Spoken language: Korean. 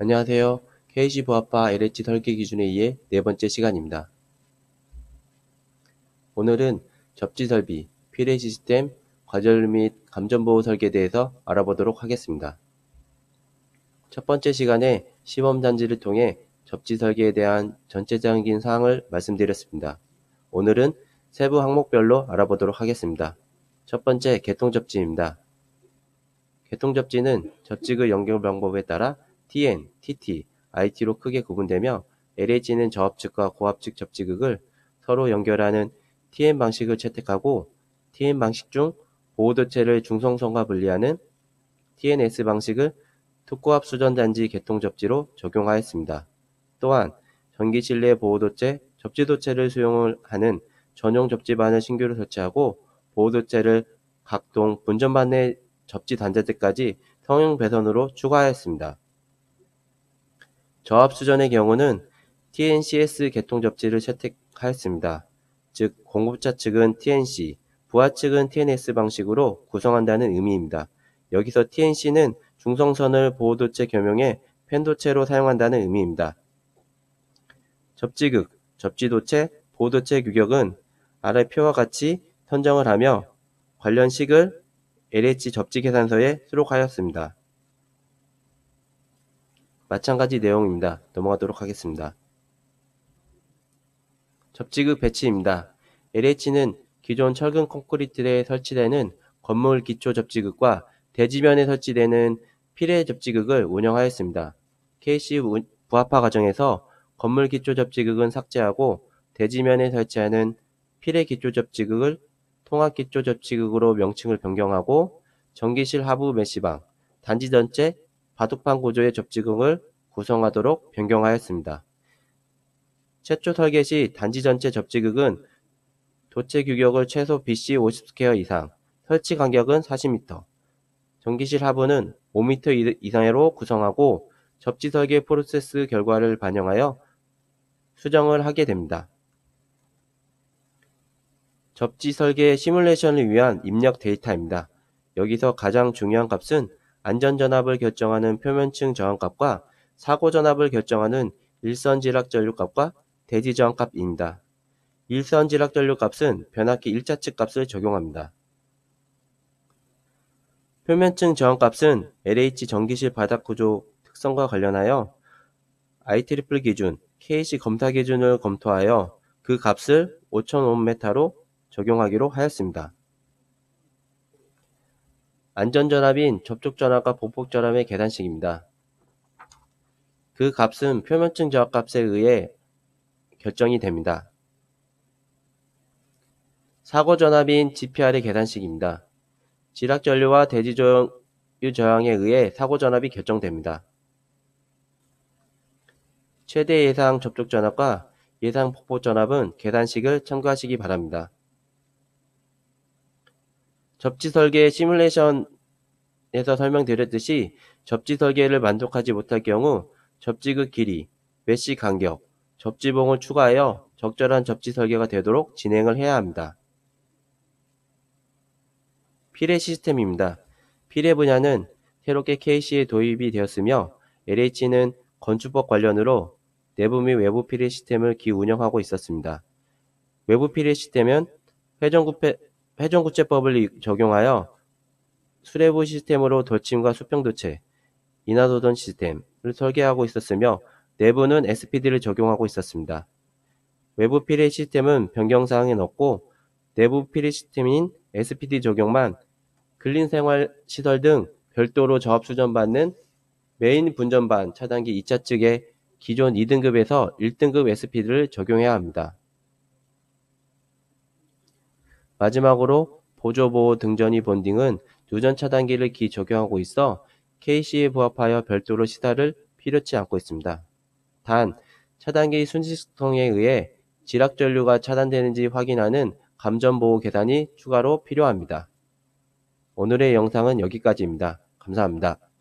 안녕하세요. KC 부합파 LH 설계 기준에 의해 네 번째 시간입니다. 오늘은 접지 설비, 피레 시스템, 과절 및 감전 보호 설계에 대해서 알아보도록 하겠습니다. 첫 번째 시간에 시범 단지를 통해 접지 설계에 대한 전체적인 사항을 말씀드렸습니다. 오늘은 세부 항목별로 알아보도록 하겠습니다. 첫 번째, 개통 접지입니다. 개통 접지는 접지의 연결 방법에 따라 TN, TT, IT로 크게 구분되며 LH는 저압측과 고압측 접지극을 서로 연결하는 TN 방식을 채택하고 TN 방식 중 보호도체를 중성선과 분리하는 TNS 방식을 특고압 수전단지 개통 접지로 적용하였습니다. 또한 전기 실내 보호도체, 접지도체를 수용을 하는 전용 접지반을 신규로 설치하고 보호도체를 각동 분전반 내 접지 단자재까지 성형 배선으로 추가하였습니다. 저압수전의 경우는 TNCS 개통 접지를 채택하였습니다. 즉 공급자 측은 TNC, 부하 측은 TNS 방식으로 구성한다는 의미입니다. 여기서 TNC는 중성선을 보호도체 겸용해 펜도체로 사용한다는 의미입니다. 접지극, 접지도체, 보호도체 규격은 아래 표와 같이 선정을 하며 관련 식을 LH 접지 계산서에 수록하였습니다. 마찬가지 내용입니다. 넘어가도록 하겠습니다. 접지극 배치입니다. LH는 기존 철근 콘크리트에 설치되는 건물 기초 접지극과 대지면에 설치되는 피레 접지극을 운영하였습니다. KC 부합화 과정에서 건물 기초 접지극은 삭제하고 대지면에 설치하는 피레 기초 접지극을 통합 기초 접지극으로 명칭을 변경하고 전기실 하부 메시방, 단지 전체 바둑판 구조의 접지극을 구성하도록 변경하였습니다. 최초 설계 시 단지 전체 접지극은 도체 규격을 최소 BC 50스퀘어 이상, 설치 간격은 40m, 전기실 하부는 5m 이상으로 구성하고 접지 설계 프로세스 결과를 반영하여 수정을 하게 됩니다. 접지 설계 시뮬레이션을 위한 입력 데이터입니다. 여기서 가장 중요한 값은 안전전압을 결정하는 표면층 저항값과 사고전압을 결정하는 일선 지락 전류값과 대지 저항값입니다. 일선 지락 전류값은 변압기 1차측 값을 적용합니다. 표면층 저항값은 LH 전기실 바닥 구조 특성과 관련하여 IEEE 기준, KC 검사 기준을 검토하여 그 값을 5000옴메타로 적용하기로 하였습니다. 안전전압인 접촉전압과 보폭전압의 계산식입니다. 그 값은 표면층 저항값에 의해 결정이 됩니다. 사고전압인 GPR의 계산식입니다. 지락전류와 대지전류 저항에 의해 사고전압이 결정됩니다. 최대 예상 접촉전압과 예상 폭포전압은 계산식을 참고하시기 바랍니다. 접지 설계 시뮬레이션에서 설명드렸듯이 접지 설계를 만족하지 못할 경우 접지극 길이, 메시 간격, 접지봉을 추가하여 적절한 접지 설계가 되도록 진행을 해야 합니다. 피레 시스템입니다. 피레 분야는 새롭게 KC에 도입이 되었으며 LH는 건축법 관련으로 내부 및 외부 피레 시스템을 기운영하고 있었습니다. 외부 피레 시스템은 회전구체법을 적용하여 수레부 시스템으로 덜침과 수평도체, 인하도전 시스템을 설계하고 있었으며 내부는 SPD를 적용하고 있었습니다. 외부 피레 시스템은 변경사항은 없고 내부 피레 시스템인 SPD 적용만 근린생활시설 등 별도로 저압수전받는 메인 분전반 차단기 2차 측에 기존 2등급에서 1등급 SPD를 적용해야 합니다. 마지막으로 보조보호 등전이 본딩은 누전 차단기를 적용하고 있어 KC에 부합하여 별도로 시사를 필요치 않고 있습니다. 단, 차단기 순식성에 의해 지락전류가 차단되는지 확인하는 감전보호 계산이 추가로 필요합니다. 오늘의 영상은 여기까지입니다. 감사합니다.